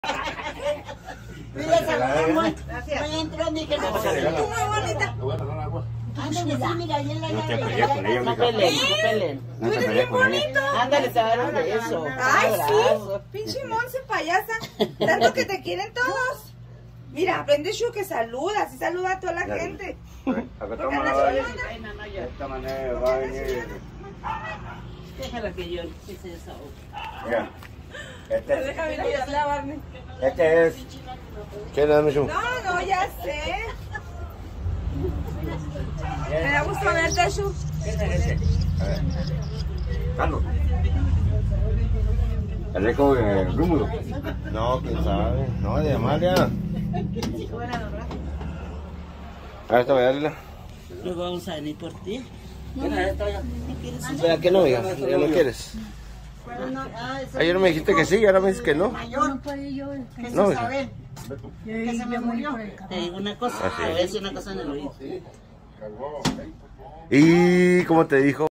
Mira, saludamos. No entró ni que no. Tú muy bonita. Ándale, sí, mira, ahí en la No te llave. pelees con ella, No mija. peleen, no peleen. No Tú te eres pelees bien con ella. bonito. Ándale, te va a dar un beso. Ay, Un sí. abrazo. Pinche Monse payasa. Tanto que te quieren todos. Mira, aprende Shu que saluda. Sí saluda a toda la gente. Acá Porque andas chillona. de esta manera va a venir. Déjala que yo se desahogue. Mira. Déjame ir a lavarme. Este es. ¿Qué le damos un? No, ya sé. Me da gusto verte, Shu. A ver. Carlos. ¿El eco de Rúmulo? No, quién sabe. No, de Amalia. A esta voy a darle. Luego vamos a venir por ti. ¿Vea que no, hija? ¿Ya no quieres? Ayer me dijiste que sí y ahora me dices que no. Mayor, que se No, sabe. Que se me murió. Te digo una cosa, te voy a decir una cosa en el oído. ¿Y cómo te dijo?